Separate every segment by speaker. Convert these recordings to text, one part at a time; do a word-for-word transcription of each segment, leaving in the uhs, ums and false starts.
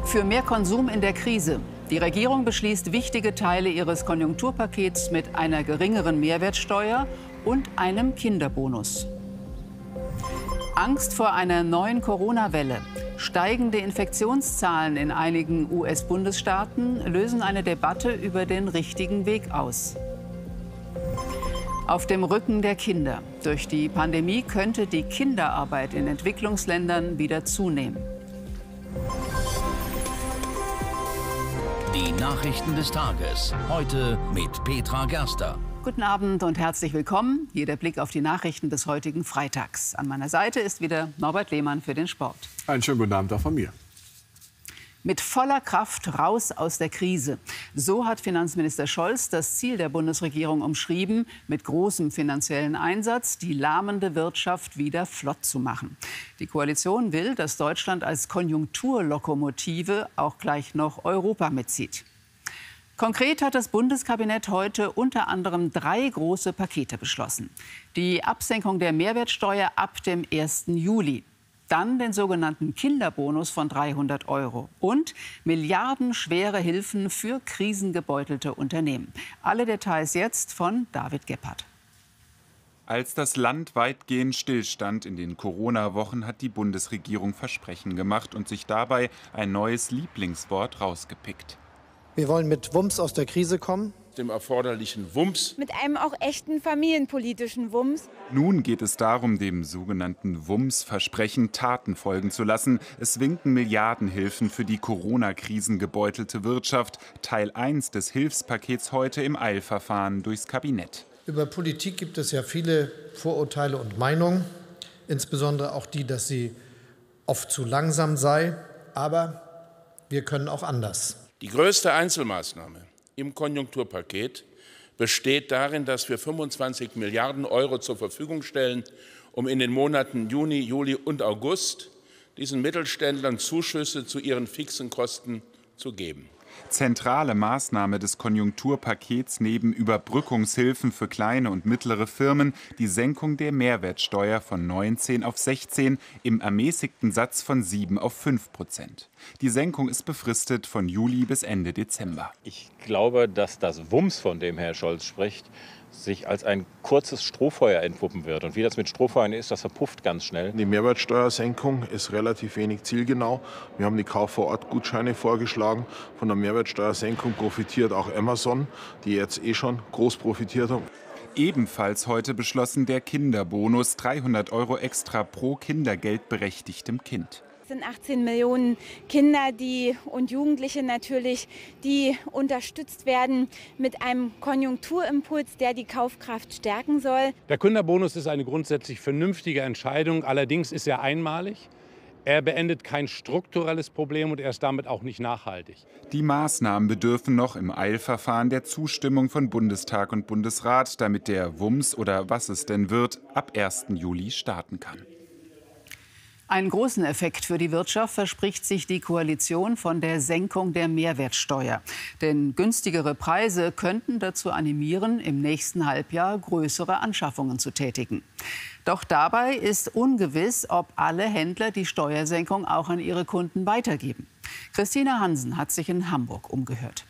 Speaker 1: Für mehr Konsum in der Krise. Die Regierung beschließt wichtige Teile ihres Konjunkturpakets mit einer geringeren Mehrwertsteuer und einem Kinderbonus. Angst vor einer neuen Corona-Welle. Steigende Infektionszahlen in einigen U S-Bundesstaaten lösen eine Debatte über den richtigen Weg aus. Auf dem Rücken der Kinder. Durch die Pandemie könnte die Kinderarbeit in Entwicklungsländern wieder zunehmen.
Speaker 2: Die Nachrichten des Tages. Heute mit Petra Gerster.
Speaker 1: Guten Abend und herzlich willkommen. Hier der Blick auf die Nachrichten des heutigen Freitags. An meiner Seite ist wieder Norbert Lehmann für den Sport.
Speaker 3: Einen schönen guten Abend auch von mir.
Speaker 1: Mit voller Kraft raus aus der Krise. So hat Finanzminister Scholz das Ziel der Bundesregierung umschrieben, mit großem finanziellen Einsatz die lahmende Wirtschaft wieder flott zu machen. Die Koalition will, dass Deutschland als Konjunkturlokomotive auch gleich noch Europa mitzieht. Konkret hat das Bundeskabinett heute unter anderem drei große Pakete beschlossen. Die Absenkung der Mehrwertsteuer ab dem ersten Juli. Dann den sogenannten Kinderbonus von dreihundert Euro und milliardenschwere Hilfen für krisengebeutelte Unternehmen. Alle Details jetzt von David Gebhardt.
Speaker 4: Als das Land weitgehend stillstand in den Corona-Wochen, hat die Bundesregierung Versprechen gemacht und sich dabei ein neues Lieblingswort rausgepickt.
Speaker 5: Wir wollen mit Wumms aus der Krise kommen.
Speaker 6: Dem erforderlichen Wumms.
Speaker 7: Mit einem auch echten familienpolitischen Wumms.
Speaker 4: Nun geht es darum, dem sogenannten Wumms-Versprechen Taten folgen zu lassen. Es winken Milliardenhilfen für die Corona-Krisen gebeutelte Wirtschaft. Teil eins des Hilfspakets heute im Eilverfahren durchs Kabinett.
Speaker 5: Über Politik gibt es ja viele Vorurteile und Meinungen. Insbesondere auch die, dass sie oft zu langsam sei. Aber wir können auch anders.
Speaker 6: Die größte Einzelmaßnahme im Konjunkturpaket besteht darin, dass wir fünfundzwanzig Milliarden Euro zur Verfügung stellen, um in den Monaten Juni, Juli und August diesen Mittelständlern Zuschüsse zu ihren fixen Kosten zu geben.
Speaker 4: Zentrale Maßnahme des Konjunkturpakets neben Überbrückungshilfen für kleine und mittlere Firmen die Senkung der Mehrwertsteuer von neunzehn auf sechzehn im ermäßigten Satz von sieben auf fünf Prozent. Die Senkung ist befristet von Juli bis Ende Dezember.
Speaker 8: Ich glaube, dass das Wumms, von dem Herr Scholz spricht, sich als ein kurzes Strohfeuer entpuppen wird. Und wie das mit Strohfeuern ist, das verpufft ganz schnell.
Speaker 9: Die Mehrwertsteuersenkung ist relativ wenig zielgenau. Wir haben die Kauf-vor-Ort-Gutscheine vorgeschlagen. Von der Mehrwertsteuersenkung profitiert auch Amazon, die jetzt eh schon groß profitiert haben.
Speaker 4: Ebenfalls heute beschlossen der Kinderbonus, dreihundert Euro extra pro kindergeldberechtigtem Kind.
Speaker 7: Es sind achtzehn Millionen Kinder die, und Jugendliche natürlich, die unterstützt werden mit einem Konjunkturimpuls, der die Kaufkraft stärken soll.
Speaker 10: Der Kinderbonus ist eine grundsätzlich vernünftige Entscheidung. Allerdings ist er einmalig. Er beendet kein strukturelles Problem und er ist damit auch nicht nachhaltig.
Speaker 4: Die Maßnahmen bedürfen noch im Eilverfahren der Zustimmung von Bundestag und Bundesrat, damit der Wumms oder was es denn wird, ab ersten Juli starten kann.
Speaker 1: Einen großen Effekt für die Wirtschaft verspricht sich die Koalition von der Senkung der Mehrwertsteuer. Denn günstigere Preise könnten dazu animieren, im nächsten Halbjahr größere Anschaffungen zu tätigen. Doch dabei ist ungewiss, ob alle Händler die Steuersenkung auch an ihre Kunden weitergeben. Christina Hansen hat sich in Hamburg umgehört.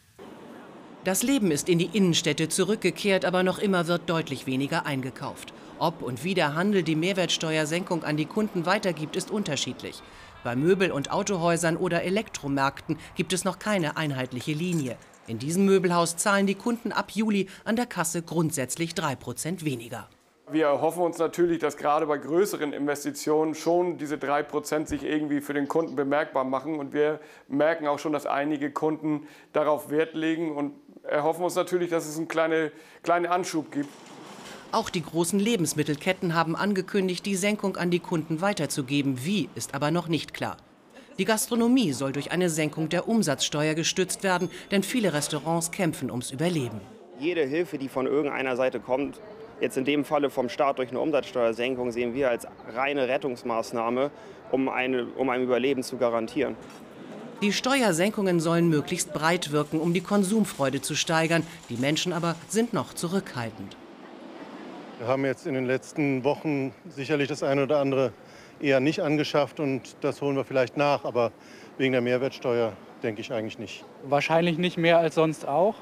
Speaker 11: Das Leben ist in die Innenstädte zurückgekehrt, aber noch immer wird deutlich weniger eingekauft. Ob und wie der Handel die Mehrwertsteuersenkung an die Kunden weitergibt, ist unterschiedlich. Bei Möbel- und Autohäusern oder Elektromärkten gibt es noch keine einheitliche Linie. In diesem Möbelhaus zahlen die Kunden ab Juli an der Kasse grundsätzlich drei Prozent weniger.
Speaker 12: Wir erhoffen uns natürlich, dass gerade bei größeren Investitionen schon diese drei Prozent sich irgendwie für den Kunden bemerkbar machen. Und wir merken auch schon, dass einige Kunden darauf Wert legen und erhoffen uns natürlich, dass es einen kleinen kleine Anschub gibt.
Speaker 11: Auch die großen Lebensmittelketten haben angekündigt, die Senkung an die Kunden weiterzugeben. Wie, ist aber noch nicht klar. Die Gastronomie soll durch eine Senkung der Umsatzsteuer gestützt werden, denn viele Restaurants kämpfen ums Überleben.
Speaker 13: Jede Hilfe, die von irgendeiner Seite kommt, jetzt in dem Falle vom Staat durch eine Umsatzsteuersenkung, sehen wir als reine Rettungsmaßnahme, um, eine, um ein Überleben zu garantieren.
Speaker 11: Die Steuersenkungen sollen möglichst breit wirken, um die Konsumfreude zu steigern. Die Menschen aber sind noch zurückhaltend.
Speaker 14: Wir haben jetzt in den letzten Wochen sicherlich das eine oder andere eher nicht angeschafft und das holen wir vielleicht nach. Aber wegen der Mehrwertsteuer denke ich eigentlich nicht.
Speaker 15: Wahrscheinlich nicht mehr als sonst auch.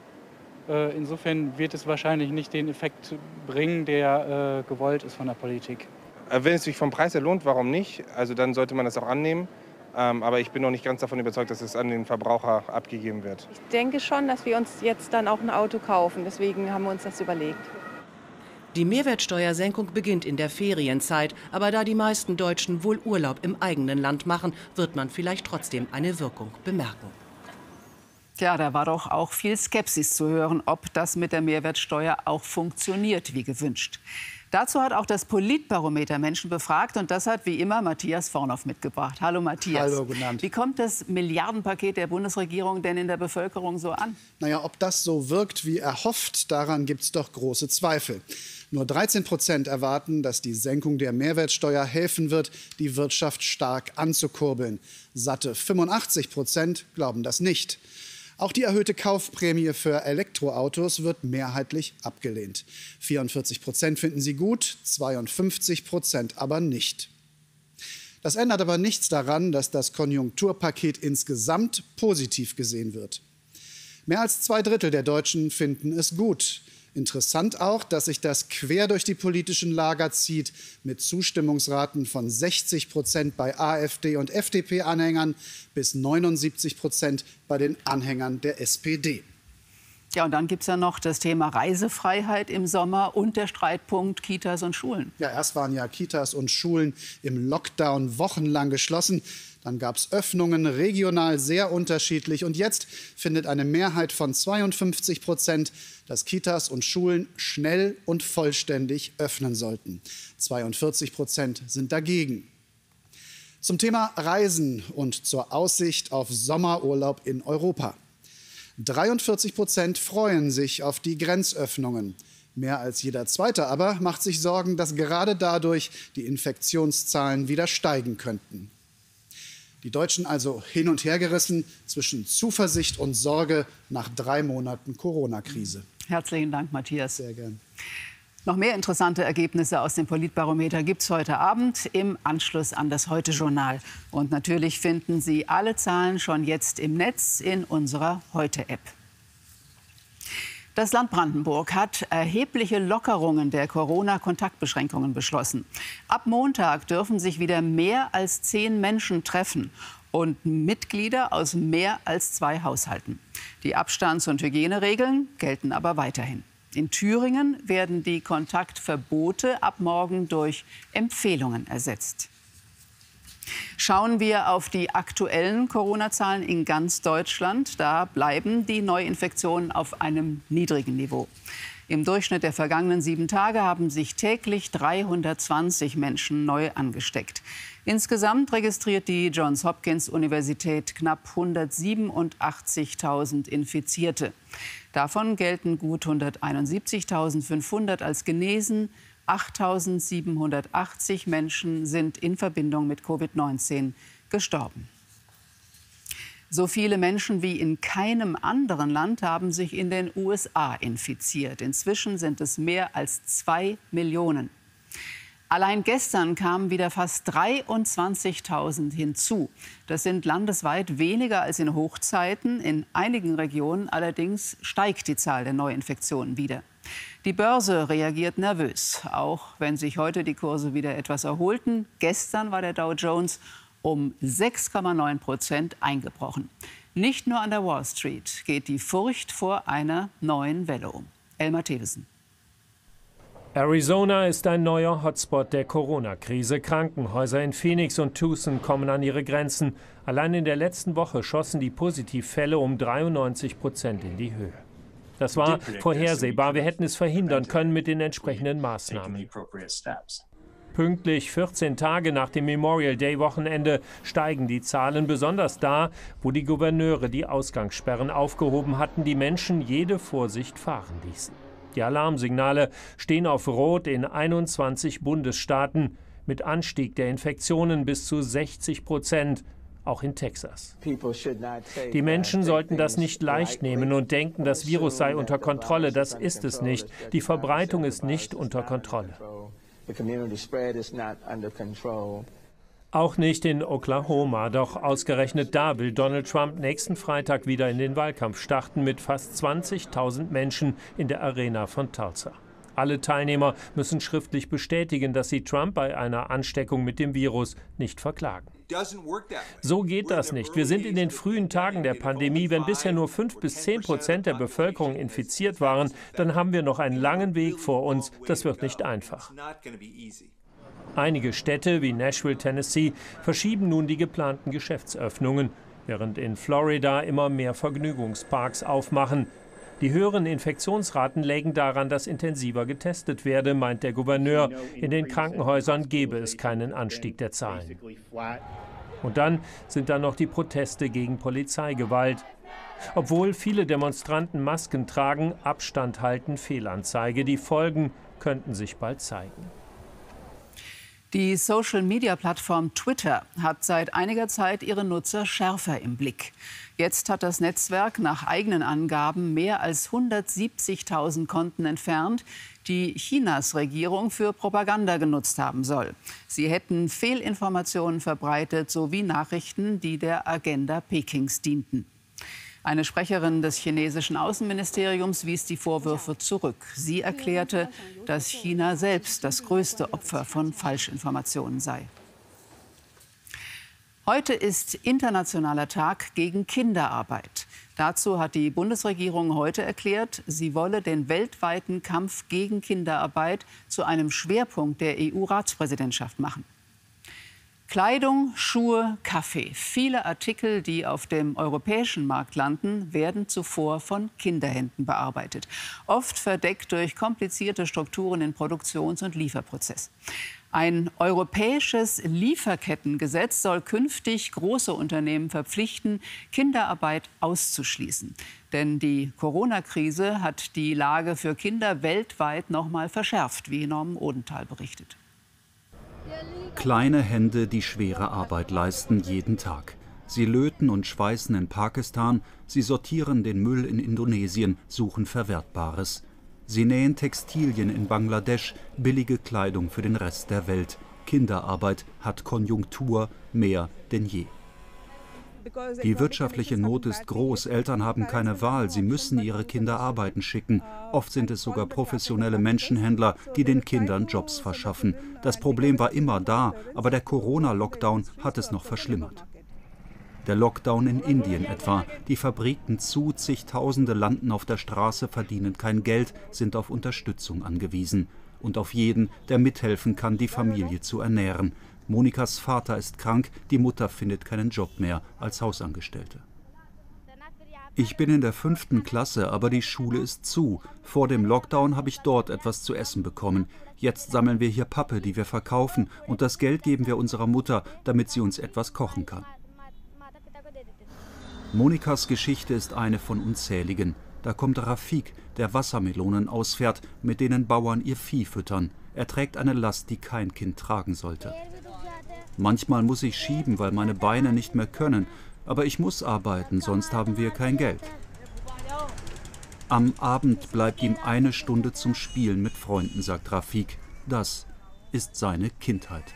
Speaker 15: Insofern wird es wahrscheinlich nicht den Effekt bringen, der äh, gewollt ist von der Politik.
Speaker 16: Wenn es sich vom Preis her lohnt, warum nicht? Also dann sollte man das auch annehmen. Ähm, aber ich bin noch nicht ganz davon überzeugt, dass es an den Verbraucher abgegeben wird.
Speaker 17: Ich denke schon, dass wir uns jetzt dann auch ein Auto kaufen. Deswegen haben wir uns das überlegt.
Speaker 11: Die Mehrwertsteuersenkung beginnt in der Ferienzeit. Aber da die meisten Deutschen wohl Urlaub im eigenen Land machen, wird man vielleicht trotzdem eine Wirkung bemerken.
Speaker 1: Ja, da war doch auch viel Skepsis zu hören, ob das mit der Mehrwertsteuer auch funktioniert, wie gewünscht. Dazu hat auch das Politbarometer Menschen befragt und das hat wie immer Matthias Vornoff mitgebracht. Hallo Matthias.
Speaker 18: Hallo, guten Abend.
Speaker 1: Wie kommt das Milliardenpaket der Bundesregierung denn in der Bevölkerung so an?
Speaker 18: Naja, ob das so wirkt wie erhofft, daran gibt es doch große Zweifel. Nur dreizehn Prozent erwarten, dass die Senkung der Mehrwertsteuer helfen wird, die Wirtschaft stark anzukurbeln. Satte fünfundachtzig Prozent glauben das nicht. Auch die erhöhte Kaufprämie für Elektroautos wird mehrheitlich abgelehnt. vierundvierzig Prozent finden sie gut, zweiundfünfzig Prozent aber nicht. Das ändert aber nichts daran, dass das Konjunkturpaket insgesamt positiv gesehen wird. Mehr als zwei Drittel der Deutschen finden es gut. Interessant auch, dass sich das quer durch die politischen Lager zieht, mit Zustimmungsraten von sechzig Prozent bei AfD und F D P-Anhängern bis neunundsiebzig Prozent bei den Anhängern der S P D.
Speaker 1: Ja, und dann gibt es ja noch das Thema Reisefreiheit im Sommer und der Streitpunkt Kitas und Schulen.
Speaker 18: Ja, erst waren ja Kitas und Schulen im Lockdown wochenlang geschlossen. Dann gab es Öffnungen, regional sehr unterschiedlich. Und jetzt findet eine Mehrheit von zweiundfünfzig Prozent, dass Kitas und Schulen schnell und vollständig öffnen sollten. zweiundvierzig Prozent sind dagegen. Zum Thema Reisen und zur Aussicht auf Sommerurlaub in Europa. dreiundvierzig Prozent freuen sich auf die Grenzöffnungen. Mehr als jeder Zweite aber macht sich Sorgen, dass gerade dadurch die Infektionszahlen wieder steigen könnten. Die Deutschen also hin und her gerissen zwischen Zuversicht und Sorge nach drei Monaten Corona-Krise.
Speaker 1: Herzlichen Dank, Matthias.
Speaker 18: Sehr gern.
Speaker 1: Noch mehr interessante Ergebnisse aus dem Politbarometer gibt es heute Abend im Anschluss an das Heute-Journal. Und natürlich finden Sie alle Zahlen schon jetzt im Netz in unserer Heute-App. Das Land Brandenburg hat erhebliche Lockerungen der Corona-Kontaktbeschränkungen beschlossen. Ab Montag dürfen sich wieder mehr als zehn Menschen treffen und Mitglieder aus mehr als zwei Haushalten. Die Abstands- und Hygieneregeln gelten aber weiterhin. In Thüringen werden die Kontaktverbote ab morgen durch Empfehlungen ersetzt. Schauen wir auf die aktuellen Corona-Zahlen in ganz Deutschland. Da bleiben die Neuinfektionen auf einem niedrigen Niveau. Im Durchschnitt der vergangenen sieben Tage haben sich täglich dreihundertzwanzig Menschen neu angesteckt. Insgesamt registriert die Johns Hopkins Universität knapp hundertsiebenundachtzigtausend Infizierte. Davon gelten gut hunderteinundsiebzigtausendfünfhundert als genesen. achttausendsiebenhundertachtzig Menschen sind in Verbindung mit Covid neunzehn gestorben. So viele Menschen wie in keinem anderen Land haben sich in den U S A infiziert. Inzwischen sind es mehr als zwei Millionen. Allein gestern kamen wieder fast dreiundzwanzigtausend hinzu. Das sind landesweit weniger als in Hochzeiten. In einigen Regionen allerdings steigt die Zahl der Neuinfektionen wieder. Die Börse reagiert nervös, auch wenn sich heute die Kurse wieder etwas erholten. Gestern war der Dow Jones um sechs Komma neun Prozent eingebrochen. Nicht nur an der Wall Street geht die Furcht vor einer neuen Welle um. Elmar Thewesen.
Speaker 19: Arizona ist ein neuer Hotspot der Corona-Krise. Krankenhäuser in Phoenix und Tucson kommen an ihre Grenzen. Allein in der letzten Woche schossen die Positivfälle um dreiundneunzig Prozent in die Höhe. Das war vorhersehbar. Wir hätten es verhindern können mit den entsprechenden Maßnahmen. Pünktlich vierzehn Tage nach dem Memorial Day-Wochenende steigen die Zahlen, besonders da, wo die Gouverneure die Ausgangssperren aufgehoben hatten, die Menschen jede Vorsicht fahren ließen. Die Alarmsignale stehen auf Rot in einundzwanzig Bundesstaaten mit Anstieg der Infektionen bis zu sechzig Prozent, auch in Texas. Die Menschen sollten das nicht leicht nehmen und denken, das Virus sei unter Kontrolle. Das ist es nicht. Die Verbreitung ist nicht unter Kontrolle. Auch nicht in Oklahoma, doch ausgerechnet da will Donald Trump nächsten Freitag wieder in den Wahlkampf starten mit fast zwanzigtausend Menschen in der Arena von Tulsa. Alle Teilnehmer müssen schriftlich bestätigen, dass sie Trump bei einer Ansteckung mit dem Virus nicht verklagen. So geht das nicht. Wir sind in den frühen Tagen der Pandemie. Wenn bisher nur fünf bis zehn Prozent der Bevölkerung infiziert waren, dann haben wir noch einen langen Weg vor uns. Das wird nicht einfach. Einige Städte wie Nashville, Tennessee, verschieben nun die geplanten Geschäftsöffnungen, während in Florida immer mehr Vergnügungsparks aufmachen. Die höheren Infektionsraten lägen daran, dass intensiver getestet werde, meint der Gouverneur. In den Krankenhäusern gebe es keinen Anstieg der Zahlen. Und dann sind da noch die Proteste gegen Polizeigewalt. Obwohl viele Demonstranten Masken tragen, Abstand halten, Fehlanzeige. Die Folgen könnten sich bald zeigen.
Speaker 1: Die Social-Media-Plattform Twitter hat seit einiger Zeit ihre Nutzer schärfer im Blick. Jetzt hat das Netzwerk nach eigenen Angaben mehr als hundertsiebzigtausend Konten entfernt, die Chinas Regierung für Propaganda genutzt haben soll. Sie hätten Fehlinformationen verbreitet sowie Nachrichten, die der Agenda Pekings dienten. Eine Sprecherin des chinesischen Außenministeriums wies die Vorwürfe zurück. Sie erklärte, dass China selbst das größte Opfer von Falschinformationen sei. Heute ist Internationaler Tag gegen Kinderarbeit. Dazu hat die Bundesregierung heute erklärt, sie wolle den weltweiten Kampf gegen Kinderarbeit zu einem Schwerpunkt der E U-Ratspräsidentschaft machen. Kleidung, Schuhe, Kaffee. Viele Artikel, die auf dem europäischen Markt landen, werden zuvor von Kinderhänden bearbeitet. Oft verdeckt durch komplizierte Strukturen im Produktions- und Lieferprozess. Ein europäisches Lieferkettengesetz soll künftig große Unternehmen verpflichten, Kinderarbeit auszuschließen. Denn die Corona-Krise hat die Lage für Kinder weltweit noch mal verschärft, wie Norman Odenthal berichtet.
Speaker 20: Kleine Hände, die schwere Arbeit leisten jeden Tag. Sie löten und schweißen in Pakistan, sie sortieren den Müll in Indonesien, suchen Verwertbares. Sie nähen Textilien in Bangladesch, billige Kleidung für den Rest der Welt. Kinderarbeit hat Konjunktur mehr denn je. Die wirtschaftliche Not ist groß, Eltern haben keine Wahl, sie müssen ihre Kinder arbeiten schicken. Oft sind es sogar professionelle Menschenhändler, die den Kindern Jobs verschaffen. Das Problem war immer da, aber der Corona-Lockdown hat es noch verschlimmert. Der Lockdown in Indien etwa. Die Fabriken zu, zigtausende landen auf der Straße, verdienen kein Geld, sind auf Unterstützung angewiesen. Und auf jeden, der mithelfen kann, die Familie zu ernähren. Monikas Vater ist krank, die Mutter findet keinen Job mehr als Hausangestellte. Ich bin in der fünften Klasse, aber die Schule ist zu. Vor dem Lockdown habe ich dort etwas zu essen bekommen. Jetzt sammeln wir hier Pappe, die wir verkaufen, und das Geld geben wir unserer Mutter, damit sie uns etwas kochen kann. Monikas Geschichte ist eine von unzähligen. Da kommt Rafik, der Wassermelonen ausfährt, mit denen Bauern ihr Vieh füttern. Er trägt eine Last, die kein Kind tragen sollte. Manchmal muss ich schieben, weil meine Beine nicht mehr können. Aber ich muss arbeiten, sonst haben wir kein Geld. Am Abend bleibt ihm eine Stunde zum Spielen mit Freunden, sagt Rafik. Das ist seine Kindheit.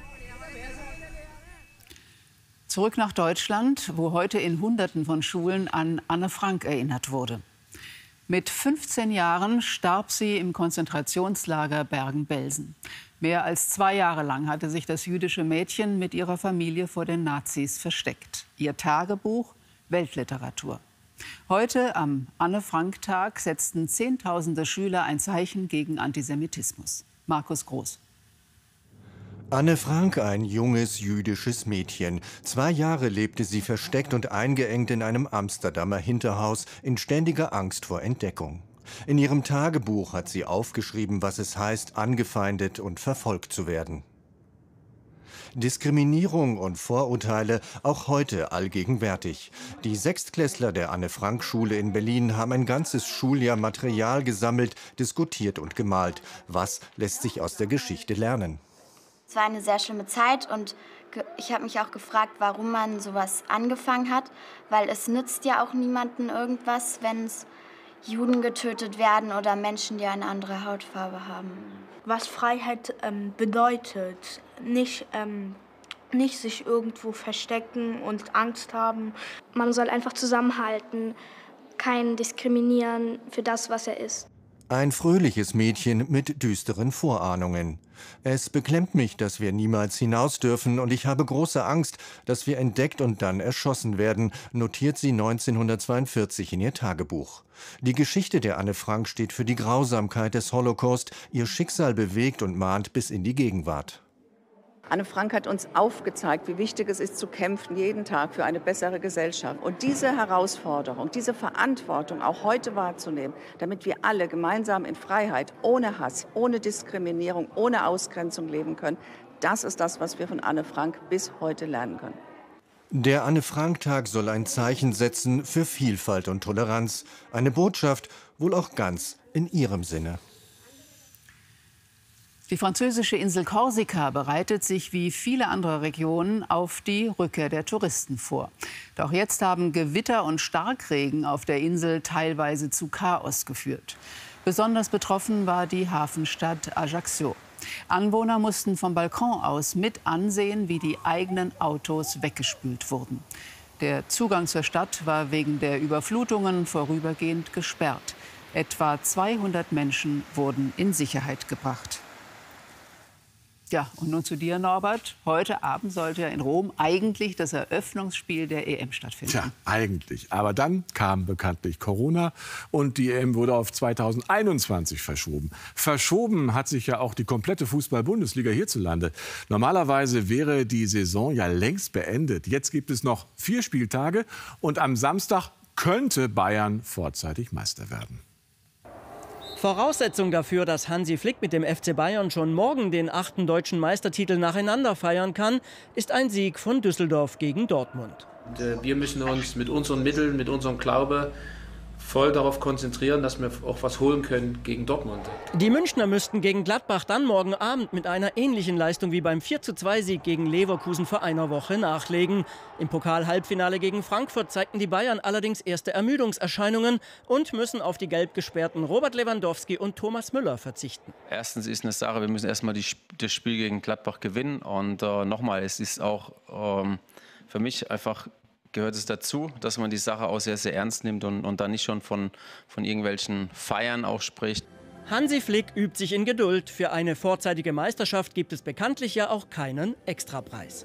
Speaker 1: Zurück nach Deutschland, wo heute in Hunderten von Schulen an Anne Frank erinnert wurde. Mit fünfzehn Jahren starb sie im Konzentrationslager Bergen-Belsen. Mehr als zwei Jahre lang hatte sich das jüdische Mädchen mit ihrer Familie vor den Nazis versteckt. Ihr Tagebuch, Weltliteratur. Heute, am Anne-Frank-Tag, setzten Zehntausende Schüler ein Zeichen gegen Antisemitismus. Markus Groß.
Speaker 21: Anne Frank, ein junges jüdisches Mädchen. Zwei Jahre lebte sie versteckt und eingeengt in einem Amsterdamer Hinterhaus in ständiger Angst vor Entdeckung. In ihrem Tagebuch hat sie aufgeschrieben, was es heißt, angefeindet und verfolgt zu werden. Diskriminierung und Vorurteile auch heute allgegenwärtig. Die Sechstklässler der Anne-Frank-Schule in Berlin haben ein ganzes Schuljahr Material gesammelt, diskutiert und gemalt. Was lässt sich aus der Geschichte lernen?
Speaker 22: Es war eine sehr schlimme Zeit und ich habe mich auch gefragt, warum man sowas angefangen hat, weil es nützt ja auch niemandem irgendwas, wenn es Juden getötet werden oder Menschen, die eine andere Hautfarbe haben.
Speaker 23: Was Freiheit ähm, bedeutet, nicht ähm,
Speaker 2: nicht sich irgendwo verstecken und Angst haben. Man soll einfach zusammenhalten, keinen diskriminieren für das, was er ist.
Speaker 21: Ein fröhliches Mädchen mit düsteren Vorahnungen. Es beklemmt mich, dass wir niemals hinaus dürfen, und ich habe große Angst, dass wir entdeckt und dann erschossen werden, notiert sie neunzehnhundertzweiundvierzig in ihr Tagebuch. Die Geschichte der Anne Frank steht für die Grausamkeit des Holocaust. Ihr Schicksal bewegt und mahnt bis in die Gegenwart.
Speaker 3: Anne Frank hat uns aufgezeigt, wie wichtig es ist, zu kämpfen, jeden Tag für eine bessere Gesellschaft. Und diese Herausforderung, diese Verantwortung auch heute wahrzunehmen, damit wir alle gemeinsam in Freiheit, ohne Hass, ohne Diskriminierung, ohne Ausgrenzung leben können, das ist das, was wir von Anne Frank bis heute lernen können.
Speaker 21: Der Anne-Frank-Tag soll ein Zeichen setzen für Vielfalt und Toleranz. Eine Botschaft wohl auch ganz in ihrem Sinne.
Speaker 1: Die französische Insel Korsika bereitet sich wie viele andere Regionen auf die Rückkehr der Touristen vor. Doch jetzt haben Gewitter und Starkregen auf der Insel teilweise zu Chaos geführt. Besonders betroffen war die Hafenstadt Ajaccio. Anwohner mussten vom Balkon aus mit ansehen, wie die eigenen Autos weggespült wurden. Der Zugang zur Stadt war wegen der Überflutungen vorübergehend gesperrt. Etwa zweihundert Menschen wurden in Sicherheit gebracht. Ja, und nun zu dir, Norbert. Heute Abend sollte ja in Rom eigentlich das Eröffnungsspiel der E M stattfinden.
Speaker 23: Tja, eigentlich. Aber dann kam bekanntlich Corona und die E M wurde auf zweitausendeinundzwanzig verschoben. Verschoben hat sich ja auch die komplette Fußball-Bundesliga hierzulande. Normalerweise wäre die Saison ja längst beendet. Jetzt gibt es noch vier Spieltage und am Samstag könnte Bayern vorzeitig Meister werden.
Speaker 24: Voraussetzung dafür, dass Hansi Flick mit dem F C Bayern schon morgen den achten deutschen Meistertitel nacheinander feiern kann, ist ein Sieg von Düsseldorf gegen Dortmund.
Speaker 25: Wir müssen uns mit unseren Mitteln, mit unserem Glaube voll darauf konzentrieren, dass wir auch was holen können gegen Dortmund.
Speaker 24: Die Münchner müssten gegen Gladbach dann morgen Abend mit einer ähnlichen Leistung wie beim vier zu zwei Sieg gegen Leverkusen vor einer Woche nachlegen. Im Pokal-Halbfinale gegen Frankfurt zeigten die Bayern allerdings erste Ermüdungserscheinungen und müssen auf die gelb gesperrten Robert Lewandowski und Thomas Müller verzichten.
Speaker 26: Erstens ist eine Sache, wir müssen erstmal die, das Spiel gegen Gladbach gewinnen. Und äh, nochmal, es ist auch ähm, für mich einfach gehört es dazu, dass man die Sache auch sehr, sehr ernst nimmt und, und dann nicht schon von, von irgendwelchen Feiern auch spricht.
Speaker 24: Hansi Flick übt sich in Geduld. Für eine vorzeitige Meisterschaft gibt es bekanntlich ja auch keinen Extrapreis.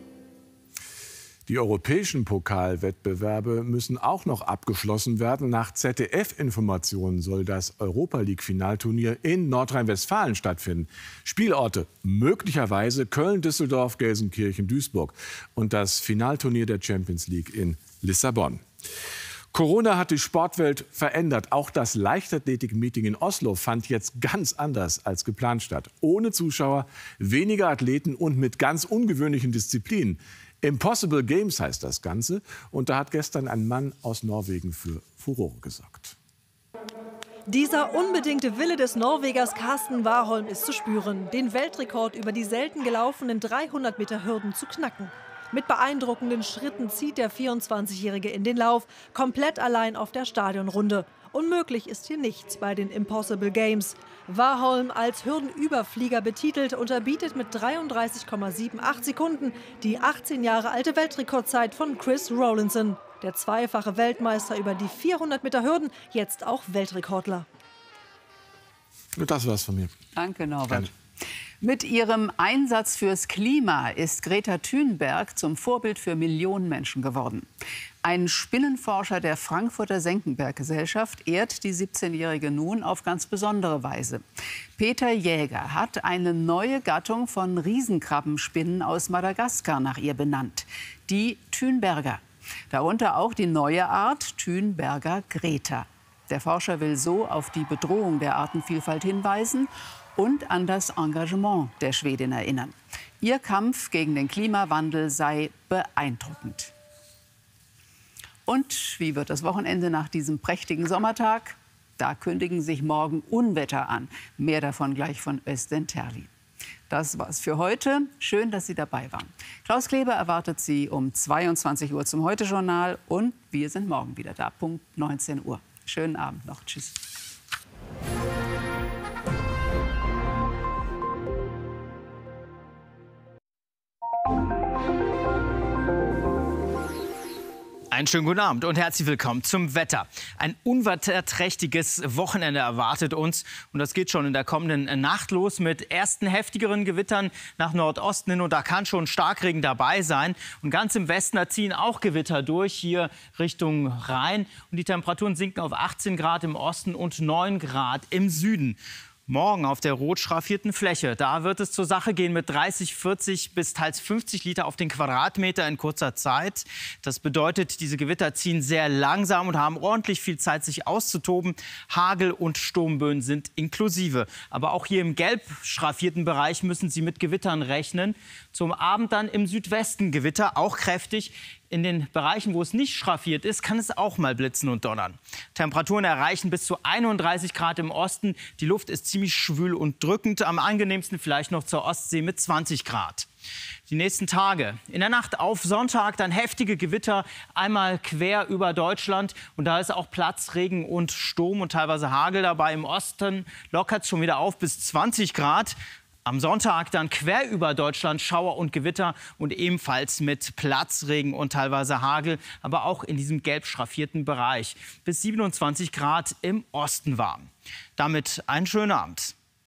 Speaker 23: Die europäischen Pokalwettbewerbe müssen auch noch abgeschlossen werden. Nach Z D F-Informationen soll das Europa-League-Finalturnier in Nordrhein-Westfalen stattfinden. Spielorte möglicherweise Köln, Düsseldorf, Gelsenkirchen, Duisburg und das Finalturnier der Champions League in Lissabon. Corona hat die Sportwelt verändert. Auch das Leichtathletik-Meeting in Oslo fand jetzt ganz anders als geplant statt. Ohne Zuschauer, weniger Athleten und mit ganz ungewöhnlichen Disziplinen. Impossible Games heißt das Ganze. Und da hat gestern ein Mann aus Norwegen für Furore gesorgt.
Speaker 27: Dieser unbedingte Wille des Norwegers Karsten Warholm ist zu spüren, den Weltrekord über die selten gelaufenen dreihundert Meter Hürden zu knacken. Mit beeindruckenden Schritten zieht der vierundzwanzigjährige in den Lauf, komplett allein auf der Stadionrunde. Unmöglich ist hier nichts bei den Impossible Games. Warholm, als Hürdenüberflieger betitelt, unterbietet mit dreiunddreißig Komma achtundsiebzig Sekunden die achtzehn Jahre alte Weltrekordzeit von Chris Rowlinson. Der zweifache Weltmeister über die vierhundert Meter Hürden, jetzt auch Weltrekordler.
Speaker 23: Das war's von mir.
Speaker 1: Danke, Norbert. Mit ihrem Einsatz fürs Klima ist Greta Thunberg zum Vorbild für Millionen Menschen geworden. Ein Spinnenforscher der Frankfurter Senckenberg-Gesellschaft ehrt die siebzehnjährige nun auf ganz besondere Weise. Peter Jäger hat eine neue Gattung von Riesenkrabbenspinnen aus Madagaskar nach ihr benannt, die Thunberger. Darunter auch die neue Art Thunberger Greta. Der Forscher will so auf die Bedrohung der Artenvielfalt hinweisen und an das Engagement der Schwedin erinnern. Ihr Kampf gegen den Klimawandel sei beeindruckend. Und wie wird das Wochenende nach diesem prächtigen Sommertag? Da kündigen sich morgen Unwetter an. Mehr davon gleich von Özden Terli. Das war's für heute. Schön, dass Sie dabei waren. Klaus Kleber erwartet Sie um zweiundzwanzig Uhr zum Heute-Journal. Und wir sind morgen wieder da, Punkt neunzehn Uhr. Schönen Abend noch. Tschüss.
Speaker 28: Thank you.
Speaker 4: Einen schönen guten Abend und herzlich willkommen zum Wetter. Ein unwetterträchtiges Wochenende erwartet uns. Und das geht schon in der kommenden Nacht los mit ersten heftigeren Gewittern nach Nordosten hin. Und da kann schon Starkregen dabei sein. Und ganz im Westen, da ziehen auch Gewitter durch, hier Richtung Rhein. Und die Temperaturen sinken auf achtzehn Grad im Osten und neun Grad im Süden. Morgen auf der rot schraffierten Fläche, da wird es zur Sache gehen mit dreißig, vierzig bis teils fünfzig Liter auf den Quadratmeter in kurzer Zeit. Das bedeutet, diese Gewitter ziehen sehr langsam und haben ordentlich viel Zeit, sich auszutoben. Hagel und Sturmböen sind inklusive. Aber auch hier im gelb schraffierten Bereich müssen Sie mit Gewittern rechnen. Zum Abend dann im Südwesten Gewitter, auch kräftig. In den Bereichen, wo es nicht schraffiert ist, kann es auch mal blitzen und donnern. Temperaturen erreichen bis zu einunddreißig Grad im Osten. Die Luft ist ziemlich schwül und drückend. Am angenehmsten vielleicht noch zur Ostsee mit zwanzig Grad. Die nächsten Tage. In der Nacht auf Sonntag dann heftige Gewitter, einmal quer über Deutschland. Und da ist auch Platz, Regen und Sturm und teilweise Hagel dabei. Im Osten lockert es schon wieder auf bis zwanzig Grad. Am Sonntag dann quer über Deutschland Schauer und Gewitter und ebenfalls mit Platzregen und teilweise Hagel, aber auch in diesem gelb schraffierten Bereich. Bis siebenundzwanzig Grad im Osten warm. Damit einen schönen Abend.